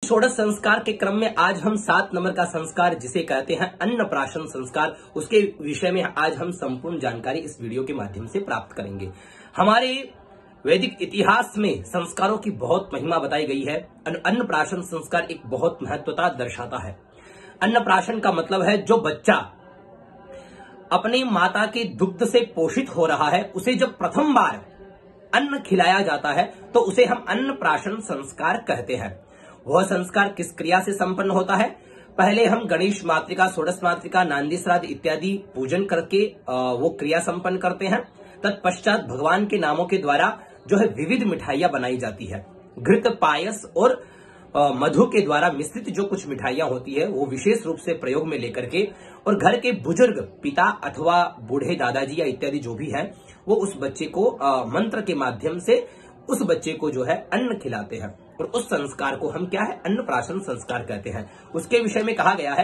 षोडश संस्कार के क्रम में आज हम 7 नंबर का संस्कार जिसे कहते हैं अन्नप्राशन संस्कार, उसके विषय में आज हम संपूर्ण जानकारी इस वीडियो के माध्यम से प्राप्त करेंगे। हमारे वैदिक इतिहास में संस्कारों की बहुत महिमा बताई गई है। अन्नप्राशन संस्कार एक बहुत महत्वता दर्शाता है। अन्नप्राशन का मतलब है जो बच्चा अपनी माता के दुग्ध से पोषित हो रहा है, उसे जब प्रथम बार अन्न खिलाया जाता है तो उसे हम अन्नप्राशन संस्कार कहते हैं। वह संस्कार किस क्रिया से संपन्न होता है? पहले हम गणेश मातृका, षोडश मातृका, नांदी श्राद्ध इत्यादि पूजन करके वो क्रिया संपन्न करते हैं। तत्पश्चात भगवान के नामों के द्वारा जो है विविध मिठाइयां बनाई जाती है। घृत, पायस और मधु के द्वारा मिश्रित जो कुछ मिठाइयां होती है वो विशेष रूप से प्रयोग में लेकर के और घर के बुजुर्ग पिता अथवा बूढ़े दादाजी या इत्यादि जो भी है वो उस बच्चे को मंत्र के माध्यम से उस बच्चे को जो है अन्न खिलाते हैं और उस संस्कार को हम क्या है अन्नप्राशन संस्कार कहते हैं। उसके विषय में कहा गया है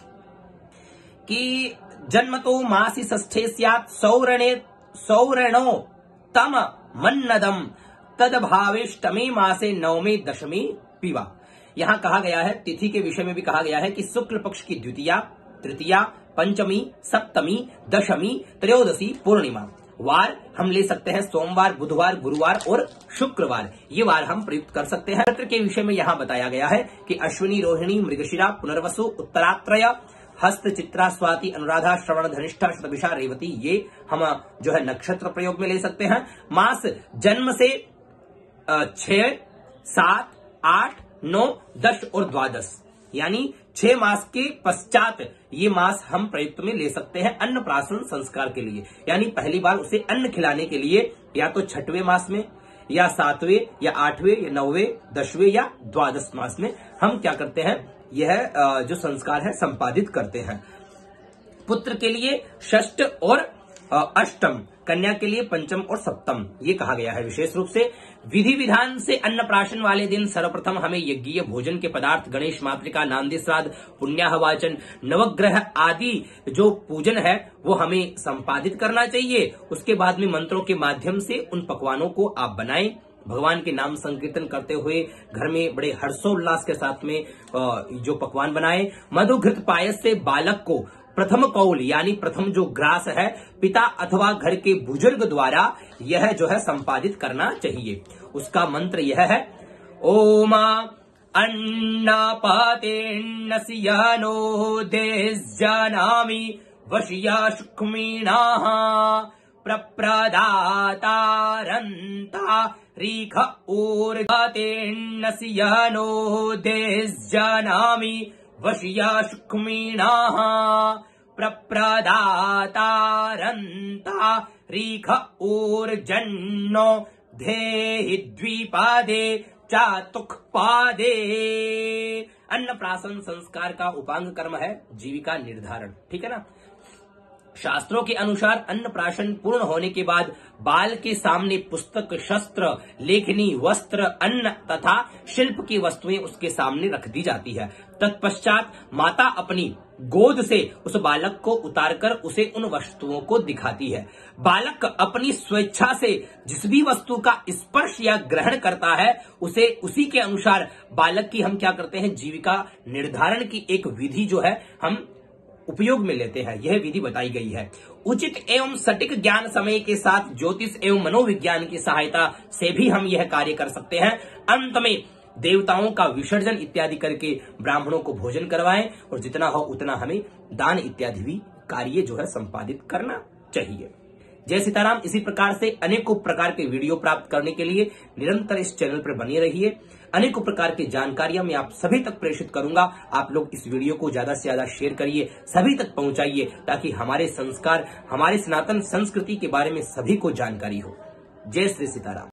कि जन्मतो मासी षष्ठे स्यात् सौरणो तम मन्नदम तदभावेष्टमे मासे नवमे दशमे पीवा। यहां कहा गया है, तिथि के विषय में भी कहा गया है कि शुक्ल पक्ष की द्वितीया, तृतीया, पंचमी, सप्तमी, दशमी, त्रयोदशी, पूर्णिमा। वार हम ले सकते हैं सोमवार, बुधवार, गुरुवार और शुक्रवार। ये वार हम प्रयुक्त कर सकते हैं। नक्षत्र के विषय में यहाँ बताया गया है कि अश्विनी, रोहिणी, मृगशिरा, पुनर्वसु, उत्तरात्रय, हस्त, चित्रा, स्वाति, अनुराधा, श्रवण, धनिष्ठा, शतभिषा, रेवती, ये हम जो है नक्षत्र प्रयोग में ले सकते हैं। मास जन्म से 6, 7, 8, 9, 10 और 12 यानी 6 मास के पश्चात ये मास हम प्रयुक्त में ले सकते हैं अन्नप्राशन संस्कार के लिए। यानी पहली बार उसे अन्न खिलाने के लिए या तो 6वें मास में या 7वें या 8वें या 9वें, 10वें या 12 मास में हम क्या करते हैं, यह जो संस्कार है संपादित करते हैं। पुत्र के लिए षष्ठ और अष्टम, कन्या के लिए पंचम और सप्तम, ये कहा गया है विशेष रूप से। विधि विधान से अन्नप्राशन वाले दिन सर्वप्रथम हमें यज्ञीय भोजन के पदार्थ, गणेश मातृका, नांदी श्राद्ध, पुण्याह वाचन, नवग्रह आदि जो पूजन है वो हमें संपादित करना चाहिए। उसके बाद में मंत्रों के माध्यम से उन पकवानों को आप बनाएं, भगवान के नाम संकीर्तन करते हुए घर में बड़े हर्षोल्लास के साथ में जो पकवान बनाएं। मधु, घृत, पायस से बालक को प्रथम कौल यानी प्रथम जो ग्रास है पिता अथवा घर के बुजुर्ग द्वारा यह जो है संपादित करना चाहिए। उसका मंत्र यह है, ओम अन्नपातेन्नसियानो देस्जानामि वशिया शुक्मीणाः प्रप्रदातारन्ता रीख ऊर्गातेन्नसियानो देस्जानामि वशिया शुक्मीणाः प्रप्रदातारन्ता रीख ऊर्जन्नो धेहि द्विपादे चातुक्पादे। अन्नप्राशन संस्कार का उपांग कर्म है जीविका निर्धारण, ठीक है ना। शास्त्रों के अनुसार अन्नप्राशन पूर्ण होने के बाद बाल के सामने पुस्तक, शस्त्र, लेखनी, वस्त्र, अन्न तथा शिल्प की वस्तुएं उसके सामने रख दी जाती है। तत्पश्चात माता अपनी गोद से उस बालक को उतारकर उसे उन वस्तुओं को दिखाती है। बालक अपनी स्वेच्छा से जिस भी वस्तु का स्पर्श या ग्रहण करता है उसे उसी के अनुसार बालक की हम क्या करते हैं, जीविका निर्धारण की एक विधि जो है हम उपयोग में लेते हैं। यह विधि बताई गई है। उचित एवं सटीक ज्ञान समय के साथ ज्योतिष एवं मनोविज्ञान की सहायता से भी हम यह कार्य कर सकते हैं। अंत में देवताओं का विसर्जन इत्यादि करके ब्राह्मणों को भोजन करवाएं और जितना हो उतना हमें दान इत्यादि भी कार्य जो है संपादित करना चाहिए। जय सीताराम। इसी प्रकार से अनेकों प्रकार के वीडियो प्राप्त करने के लिए निरंतर इस चैनल पर बने रहिए। अनेकों प्रकार की जानकारियां मैं आप सभी तक प्रेषित करूंगा। आप लोग इस वीडियो को ज्यादा से ज्यादा शेयर करिए, सभी तक पहुंचाइए ताकि हमारे संस्कार, हमारे सनातन संस्कृति के बारे में सभी को जानकारी हो। जय श्री सीताराम।